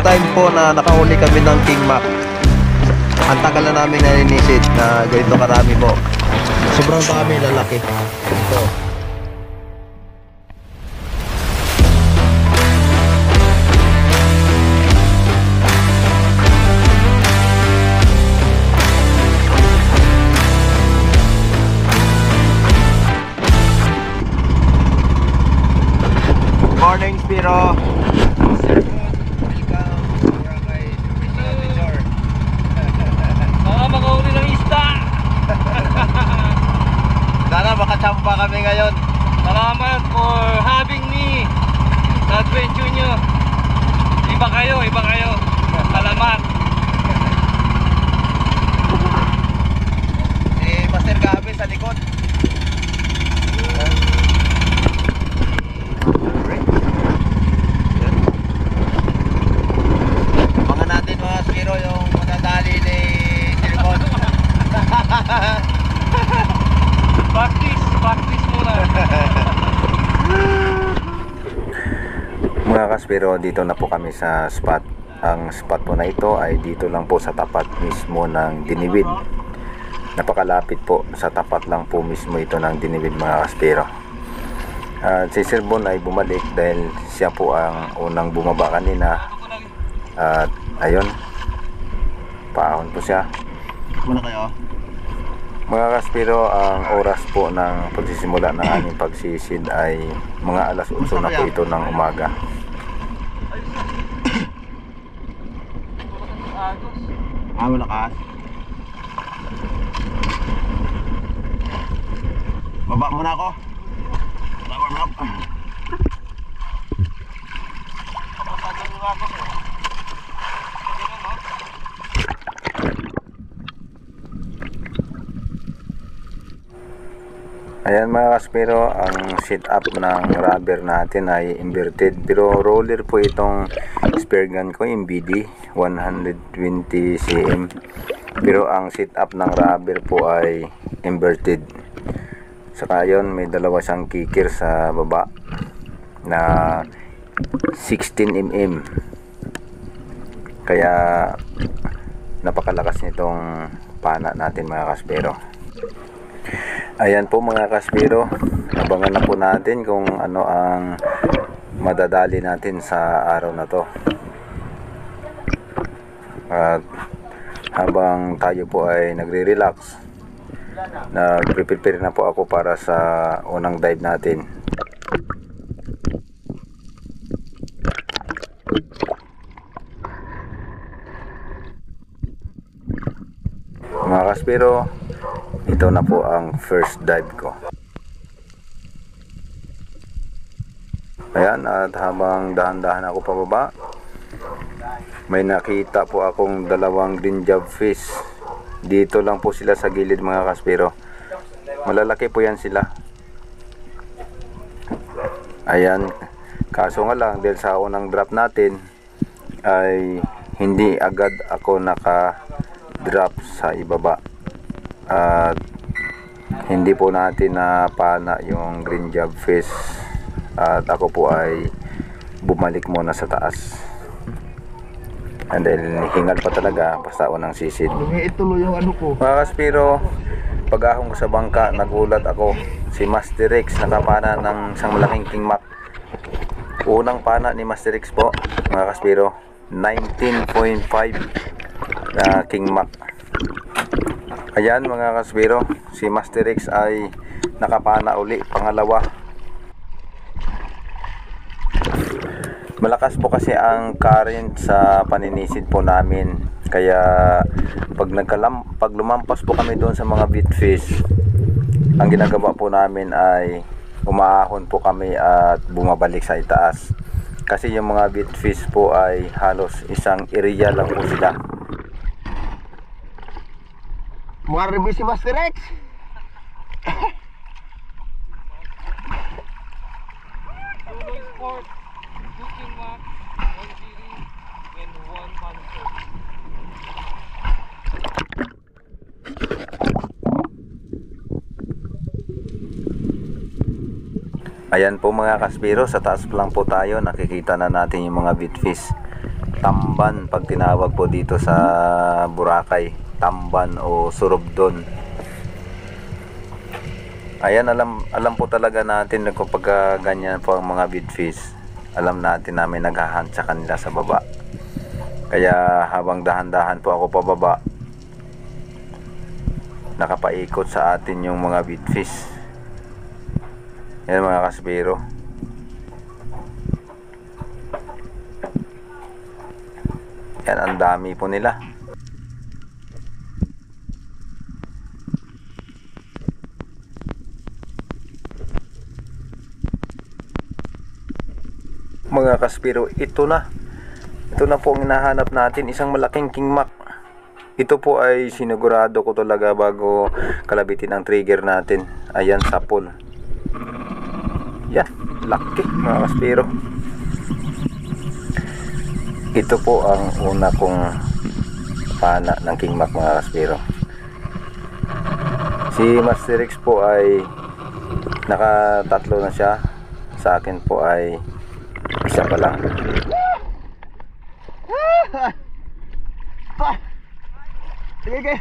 time po na nakahuli kami ng King Mac. Ang tagal na namin naninisid na ganito karami po. Sobrang dami, lalaki. Ito. Morning, Spiro. Makahuli ng isda. Sana makachampa kami ngayon. Salamat for having me sa adventure nyo. Iba kayo. Salamat. Si Master Gabi sa likod. Mga natin mga Spiro yung madadali ni Silicon. Practice muna. Mga kaspiro, dito na po kami sa spot. Ang spot po na ito ay dito lang po sa tapat mismo ng Diniwid. Napakalapit po, sa tapat lang po mismo ito ng Diniwid mga kaspiro. At si Sir Bon ay bumalik dahil siya po ang unang bumaba kanina. At ayun, paahon po siya. Muna kayo. Mga kaspiro, ang oras po ng pagsisimula ng aming pagsisid ay mga alas 8 na po ito ng umaga. Malakas. Baba muna ako. Warm up. Ayan mga kaspiro, ang sit up ng rubber natin ay inverted, pero roller po itong spare gun ko, yung BD 120 cm, pero ang sit up ng rubber po ay inverted. Saka yun, may dalawa siyang kicker sa baba na 16 mm, kaya napakalakas nitong pana natin mga kaspiro. Ayan po mga kaspiro, abangan na po natin kung ano ang madadali natin sa araw na to. At habang tayo po ay nagre-relax, nagre-prepare na po ako para sa unang dive natin. Mga kaspiro, ito na po ang first dive ko. Ayan, at habang dahan-dahan ako pababa, may nakita po akong dalawang green job fish. Dito lang po sila sa gilid mga kaspiro. Malalaki po yan sila. Ayan, kaso nga lang dahil sa unang drop natin ay hindi agad ako naka-drop sa ibaba. At hindi po natin napana yung green job fish, at ako po ay bumalik muna sa taas. And then hingal pa talaga basta unang sisid. Ituloy yung ano ko. Mga kaspiro, pag-ahong ko sa bangka, nagulat ako. Si Master Rex nakapana ng isang malaking King Mac. Unang pana ni Master Rex po mga kaspiro, 19.5 na King Mac. Ayan mga kaspiro, si Master Rex ay nakapana uli, pangalawa. Malakas po kasi ang current sa paninisid po namin, kaya pag lumampas po kami doon sa mga bitfish, ang ginagawa po namin ay umaahon po kami at bumabalik sa itaas, kasi yung mga bitfish po ay halos isang area lang po sila. Mga review si Master Rex. Sport, 2 King Mac, 1 series, and 1 Panzer. Ayan po mga kaspiro, sa taas pa lang po tayo, nakikita na natin yung mga bitfish. tamban pag tinawag po dito sa Boracay, tamban o surubdon. Ayan, alam po talaga natin na kapag ganyan po ang mga bidfish, alam natin namin naghahunt sa kanila sa baba. Kaya habang dahan-dahan po ako pababa, nakapaikot sa atin yung mga bidfish. Yan mga kasbiro. Yan, ang dami po nila. Mga kaspiro, ito na po ang hinahanap natin, isang malaking kingmak. Ito po ay sinigurado ko talaga bago kalabitin ang trigger natin. Ayan, sapol. Yan, laki mga kaspiro. Ito po ang una kong pana ng kingmak mga kaspiro. Si Master X po ay nakatatlo na siya. Sa akin po ay isa pa lang. Sige, sige.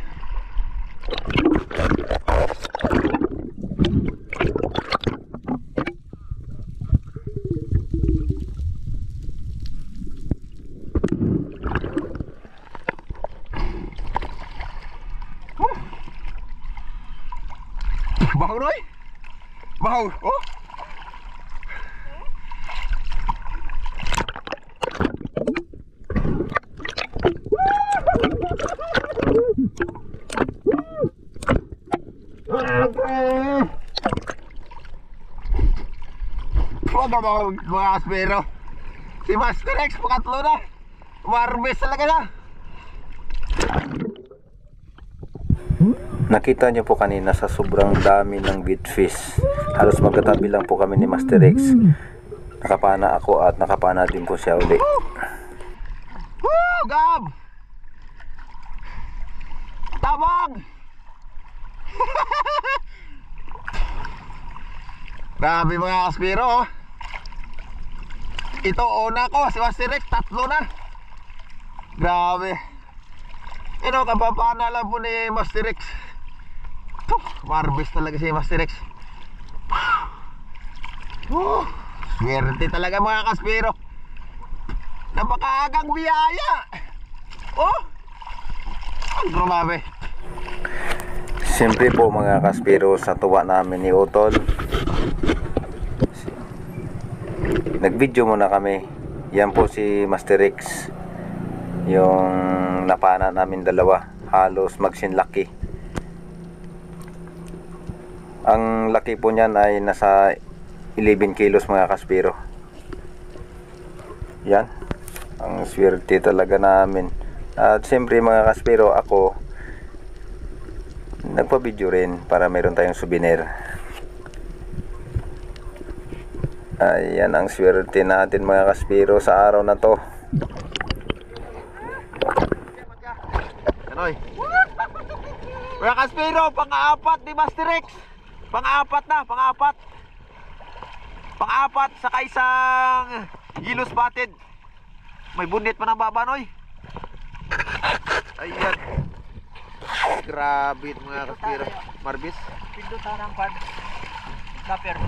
Bahaw, Roy. Bahaw. Oh. Mga kaspero, si Master X pakatlo na, marbes talaga na. Nakita niyo po kanina sa sobrang dami ng bidfish, halos magkatabi lang po kami ni Master X. Nakapana ako at nakapana din po siya uli. Woo! Gab! Tabang! Grabe mga kaspiro, oh. Ito una ko, si Master X, tatlo na. Grabe. Kabapana lang po ni Master X. Marbis talaga si Master X. Swerte talaga mga kaspiro. Napakaagang biyaya. Oh, ang grabe. Siyempre po mga kaspiro, sa tuwa namin ni Utol, nag-video muna kami. Yan po si Master X, yung napana namin dalawa, halos magsinlaki. Ang laki po niyan ay nasa 11 kilos mga kaspiro. Yan, ang swerte talaga namin. At siyempre mga kaspiro, ako nagpa-video rin para meron tayong souvenir. Ayan ang swerte natin mga kaspiro sa araw na to. Anoy. Mga kaspiro, pang-apat ni Master X. Pang-apat na, pang-apat. Pang-apat sa isang yellow spotted. May bunit pa ng baba, Noy. Ayan. Grabe mga kaspiro. Marbis. Pindutan ang pad. Snapper.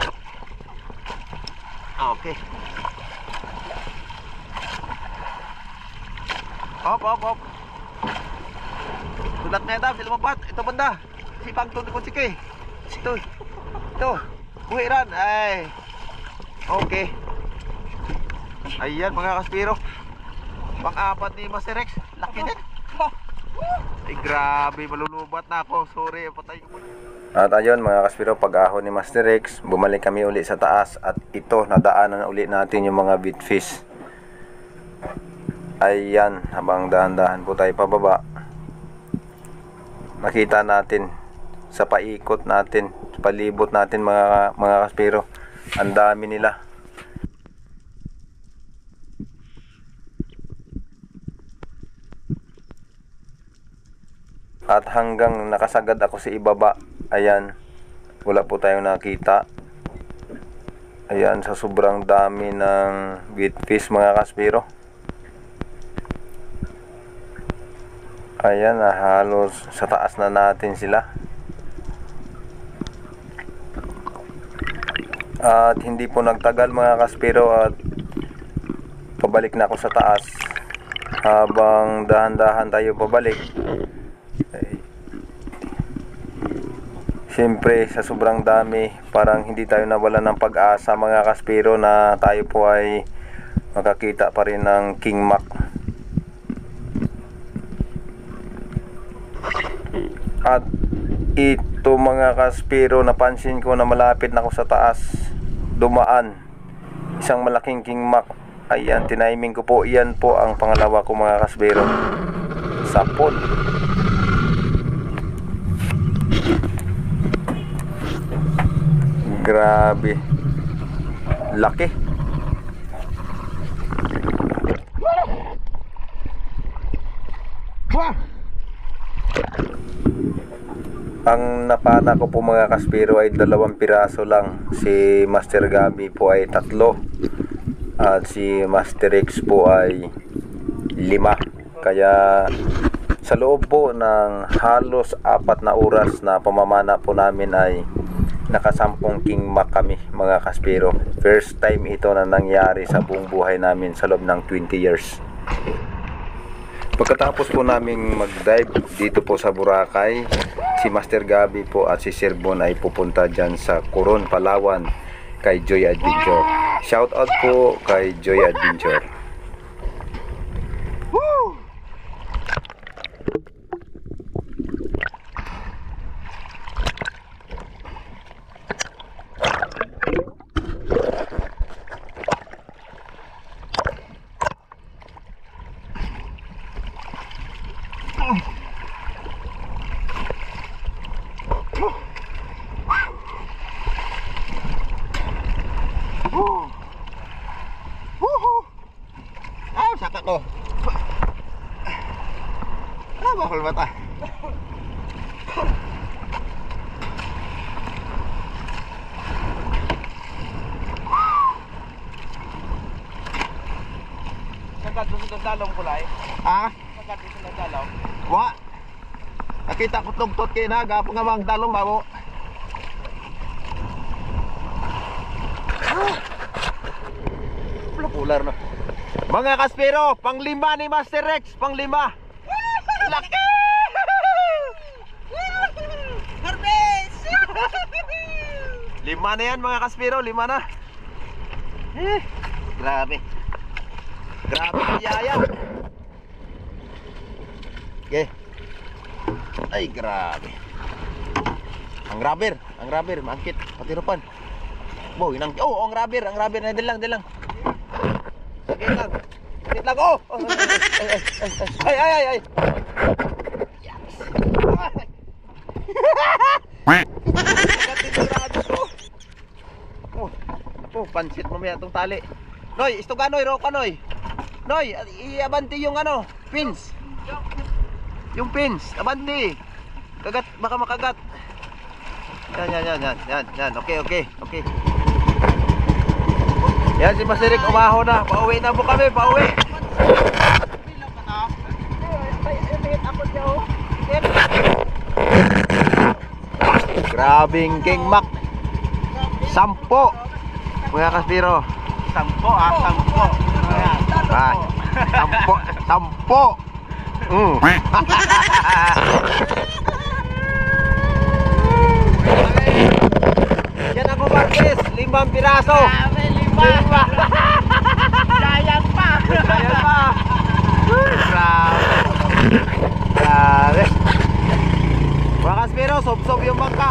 Okay. Hop, hop, hop. Sulat na yata, silumampat. Ito banda. Sipang tundo ko sige. Ito. Ito. Buhiran. Ay. Okay. Ayan mga kaspiro. Pang-apat ni Master X. Laki din. Ay grabe, malulubat na ako. Sorry, patay ko. At ayun mga kaspiro, pag-ahon ni Master X, bumalik kami uli sa taas. At ito, nadaanan uli natin yung mga bidfish. Ayan, habang dahan-dahan po tayo pababa, nakita natin sa paikot natin, sa palibot natin mga kaspiro, ang dami nila. At hanggang nakasagad ako sa ibaba, ayan, wala po tayong nakita. Ayan, sa sobrang dami ng bidfish mga kaspiro. Ayan, halos sa taas na natin sila. At hindi po nagtagal mga kaspiro at pabalik na ako sa taas. Habang dahan-dahan tayo pabalik, siyempre sa sobrang dami, parang hindi tayo nawala ng pag-asa mga kaspiro na tayo po ay makakita pa rin ng King Mac. At ito mga kaspiro, napansin ko na malapit na ako sa taas, dumaan isang malaking King Mac. Ayan, tiniming ko po. Iyan po ang pangalawa ko mga kaspiro. Sapot. Grabe. Laki. Ang napana ko po mga kaspiro ay 2 piraso lang. Si Master Gabi po ay 3. At si Master X po ay 5. Kaya sa loob po ng halos 4 na oras na pamamana po namin ay nakasampung King Mac kami mga kaspiro. First time ito na nangyari sa buong buhay namin sa loob ng 20 years. Pagkatapos po naming mag-dive dito po sa Boracay, si Master Gabi po at si Sir Bon ay pupunta dyan sa Coron, Palawan kay Joy Adventure. Shout out po kay Joy Adventure. Woo! Saka ko. Ano ba kung mata? Sagad doon sa dalong kulay. Ah? Sagad doon sa dalong. Wa. Nakita ko tugtot kay na gapo nga mang dalong babo. Pular na. Mga kaspiro, pang-5 ni Master Rex, pang-5. Laki! Harvest! 5 na yan mga kaspiro, 5 na. Grabe. Grabe ang yaya. Okay. Ay, grabe. Ang rubber, maangkit, patirupan. Bo, inang, oh, ang rubber na dilang. Sige lang. Sakit lang, oh. Ay. Oh, pansit mamaya itong tali. Noy, istuga Noy, roka Noy. Noy, iabanti yung ano, pins. Yung pins, abanti. Kagat, baka makagat. Yan. Okay. Yan si Masirik, umaho na. Pauwi na po kami, pauwi. Grabing King Mac. 10. Mga kaspiro. 10 10. Ah, 10. Yan ako Marquez, 5 piraso. Sayang pa. Grabe. Mga kaspiro, sob-sob yung bangka.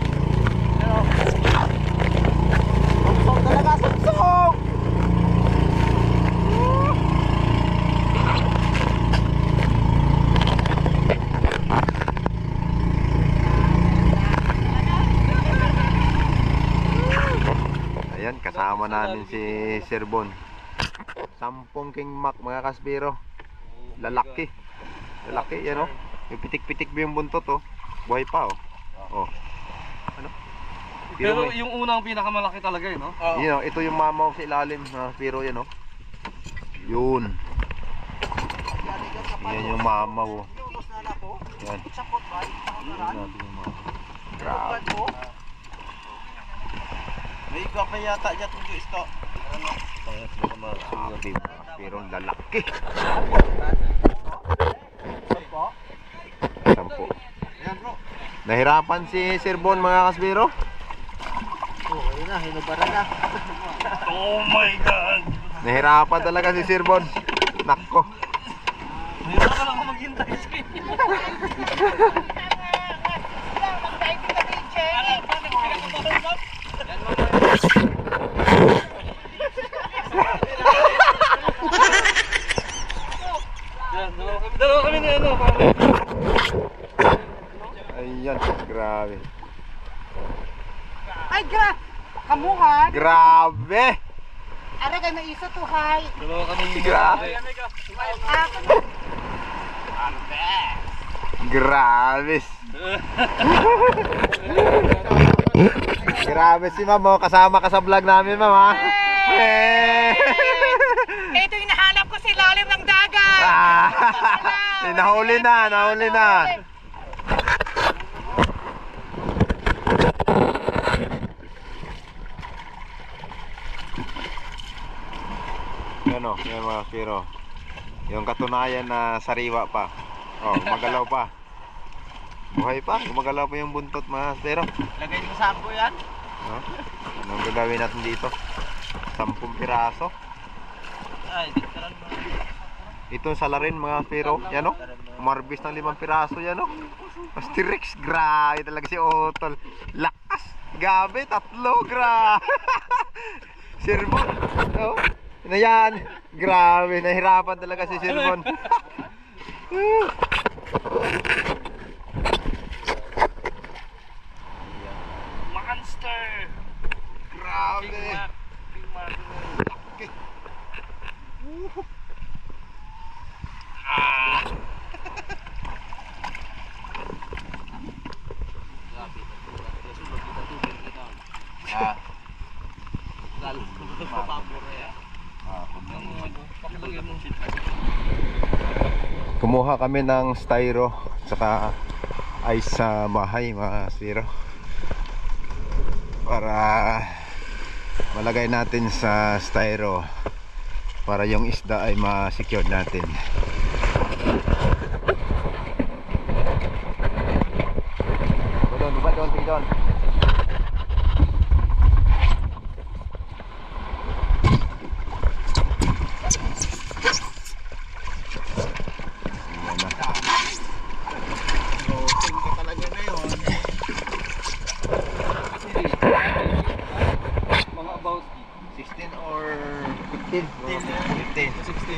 Sob-sob talaga, sob-sob. Ayan, kasama namin si Sir Bon. 10 King Mac mga kaspiro. Lalaki, yan o. Yung pitik-pitik ba yung buntot o. Buhay pa o. Oh. Ano? Pero yung unang pinakamalaki talaga no? Yun o, ito yung mamaw sa ilalim mga kaspiro yan o. Yun. Yan yung mamaw o. Yan. Grabe. May ikaw pa yata dyan itong juice to. Pero lalaki. 10. Ayan bro. Nahirapan si Sir Bon mga kasbiro. Ayun na, hinubaran na. Oh my God! Nahirapan talaga si Sir Bon. Nako. Mayroon ka lang ako maghintay sa inyo. Dalawa kami na ano. Ayan, grabe. Ay, kamuhan. Grabe. Ara kay maiso to, hay. Dalawa kami. Grabe. Ako na. Grabe. Grabe si Ma'am, oh. Kasama ka sa vlog namin, Ma'am, ha? Ito yung nahanap ko sa ilalim ng dagat. Nahuli na, nahuli na. Yan o, yan mga spiro. Yung katunayan na sariwa pa. Oh, gumagalaw pa. Buhay pa, gumagalaw pa yung buntot mga spiro. Lagay mo sa ako yan. No? Anong gagawin natin dito? 10 piraso. Ay, di ka lang ba? Ito sa larin mga spiro. Yan o. Marbis ng 5 piraso yan o. Asterix, grabe talaga si Otol. Lakas, gabi, 3, grabe. Sirbon, no? Na yan, grabe, nahirapan talaga si Sirbon. Monster! Grabe. King Kumuha kami ng styro saka ice sa bahay mga spiro para malagay natin sa styro para yung isda ay ma-secure natin. Doon, sige doon. Mga about 16 or 15? 15. 16.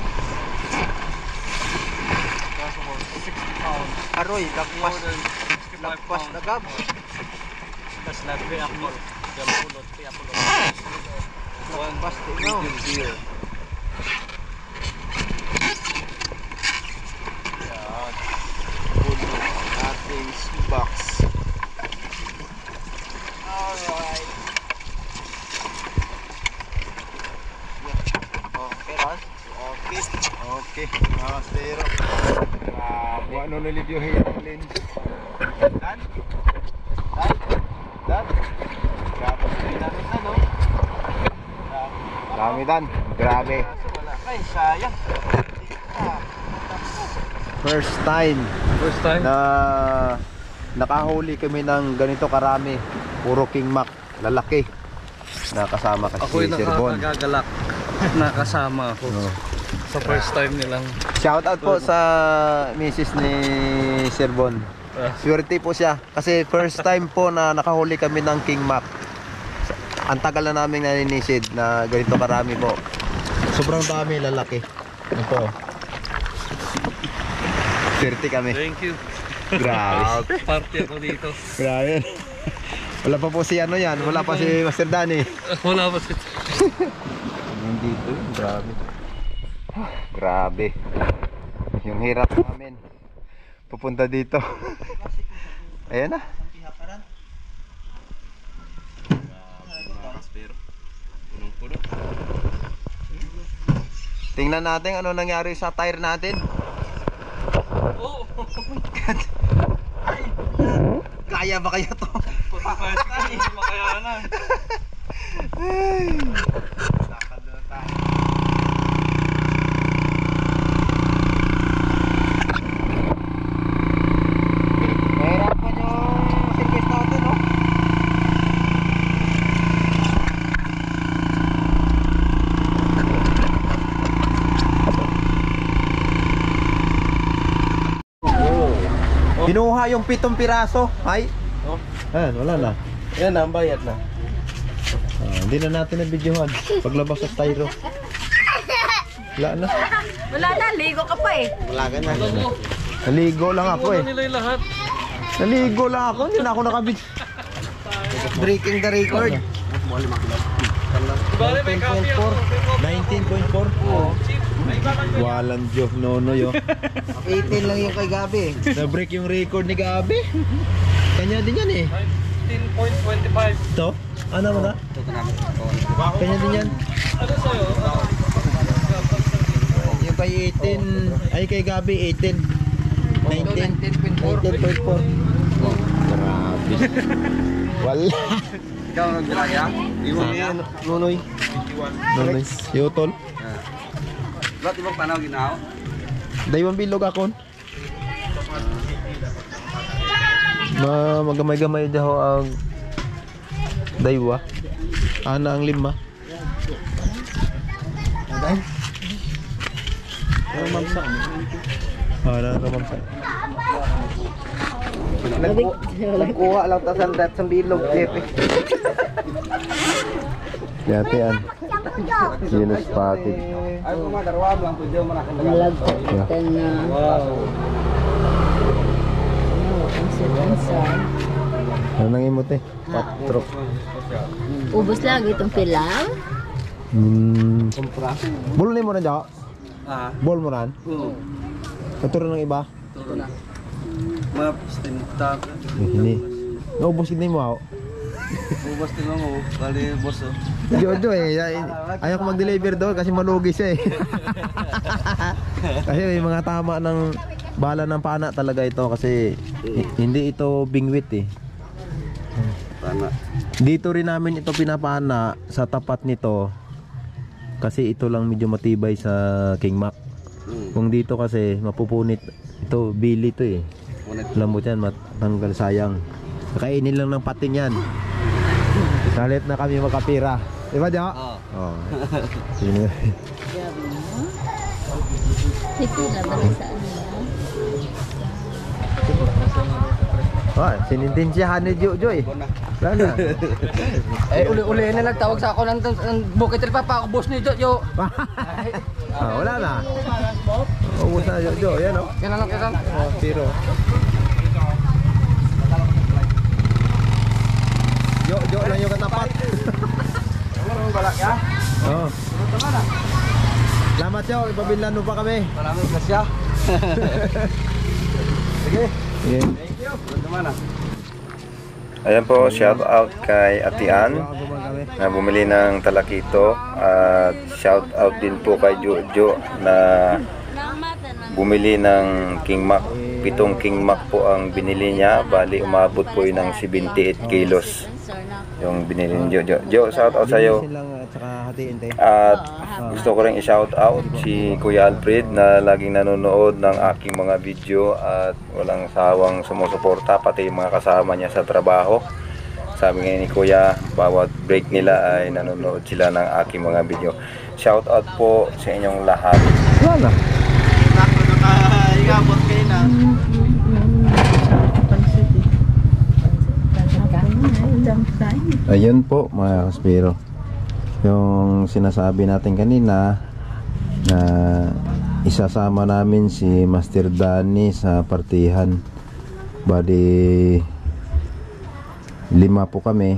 Kaso ko, 60 pounds. Aroy, lagpas. More than 65 Lagpas pounds. na gab. Tapos lagwe ako. Gamulot, kaya ako. Lagpas din no. Beer. Yan. Puno ang ating box. Alright. Okay, Ron? Okay. Okay, mga spiro. Grabe. Ano nilip yung hiralin? Dan? Dan? Dan? Grabe sila namin na, no? Dami dan, grabe. Kaso wala. Ay, sayang. First time First time? na nakahuli kami ng ganito karami. Puro king mac, lalaki. Nakasama kasi Ako'y si Sir Bon. nakakagalak. Nakasama ako. No. Sa first time nilang. Shout out po sa misis ni Sir Bon. Swerte po siya kasi first time po na nakahuli kami ng king mac. Ang tagal na namin naninisid na ganito karami po. Sobrang dami lalaki. Ito. Swerte kami. Thank you. Grabe. Party ako dito. Grabe. Wala pa po si ano yan. Wala pa si Master Danny. Wala pa si... Nandito yun. Grabe. Grabe. Yung hirap namin. Pupunta dito. Ayan na. Tingnan natin ano nangyari sa tire natin. Oh! Ay, kaya ba kaya to? First time, hindi makayanan. Lakad na tayo. Mahirapan yung service natin, no? Binuha yung 7 piraso. Ay. Ayan, wala na. Yan na, ang bayad na. Hindi na natin na-videohan. Paglabas sa styro. Wala na. Wala na, ligo ka pa eh. Wala ka na. Naligo lang ako eh. Nila yung lahat. Naligo lang ako. Hindi na ako nakabid. Breaking the record. Bale, may copy ako. 19.4. Walang joke nono yo. 18 lang yung kay Gabi. Na-break yung record ni Gabi. Kanya din yan eh. 19.25. Ito? Ano mo na? Kanya din yan. Ano sa'yo? Yung kay 18, ay kay Gabi 18. 19.4. Grabe. Wala. Ikaw nag-draya? Iwan niya. Nunoy. Nunoy. Yutol. Ba't ibang panaw ginaw? Daywang bilog akon. Magamay-gamay daw ang daywa. Ana ang 5. Ano mamsa? Ana ang mamsa. Nagkuha lang ta sandat sa bilog, Jepe. Yatean. Sino spotted? Ay, mga darwam lang po dyan mga Malagkatan na. Ano nang imot eh? Patrok. Ubus lagi itong pilang. Bol ni mo na dyan? Ah, Bol mo ran? oo. Katuro ng iba? Turo na. Mga stintak. Hindi. Naubos hindi mo ako. Ubas din mo, bali boss oh. Jojo eh. Ayaw ko mag-deliver doon kasi malugi siya eh. Kasi may mga tama ng bala ng pana talaga ito kasi hindi ito bingwit eh. Pana. Dito rin namin ito pinapana sa tapat nito kasi ito lang medyo matibay sa King Mac. Kung dito kasi mapupunit ito, bili ito eh. Lambot yan, matanggal sayang. Kainin lang ng patin yan. Salit na kami makapira. Diba dyan? Oo. Sino? Grabe mo. Ito na ba sa ano Oh, sinintensyahan ni Jojo eh. Wala na. Uli-uli na nagtawag sa ako ng bukit rin pa ako boss ni Jojo. Wala na. Ubus na Jojo, yan o. Yan lang kita. Oh, tiro. Jo lang yung katapat. Ano balak ya? Oo. Salamat yo, ipabilan mo pa kami. Maraming grasya. Sige. Sige. Thank you. Mana? Ayan po, shout out kay Atian na bumili ng talakito at shout out din po kay Jojo na bumili ng King Mac. 7 King Mac po ang binili niya, bali umabot po yun ng 78 kilos yung binili ni Jojo. Jo, shout out sa'yo. At gusto ko rin i-shout out si Kuya Alfred na laging nanonood ng aking mga video at walang sawang sumusuporta, pati yung mga kasama niya sa trabaho. Sabi nga ni Kuya, bawat break nila ay nanonood sila ng aking mga video. Shout out po sa inyong lahat. Wala. Ikabot kayo na. Ayun po mga kaspiro, yung sinasabi natin kanina na isasama namin si Master Danny sa partihan. Bali 5 po kami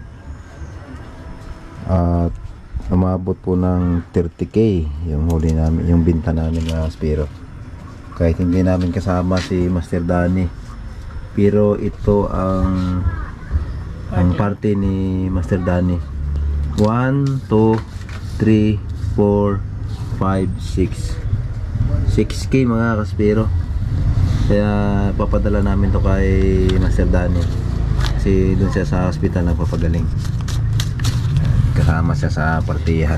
at umabot po ng 30k yung huli namin, yung binta namin mga kaspiro, kahit hindi namin kasama si Master Danny. Pero ito ang party ni Master Danny. 1, 2, 3, 4, 5, 6 6k mga kaspiro. Kaya papadala namin to kay Master Danny. Kasi doon siya sa hospital nagpapagaling. Kasama siya sa partihan.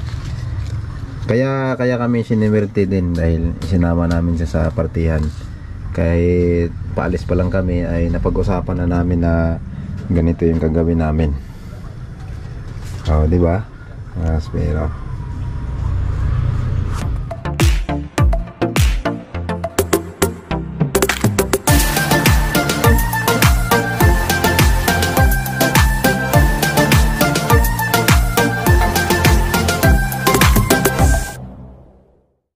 Kaya kami sinimerte din dahil sinama namin siya sa partihan. Kahit paalis pa lang kami ay napag-usapan na namin na ganito yung gagawin namin. Oh, di ba? Pero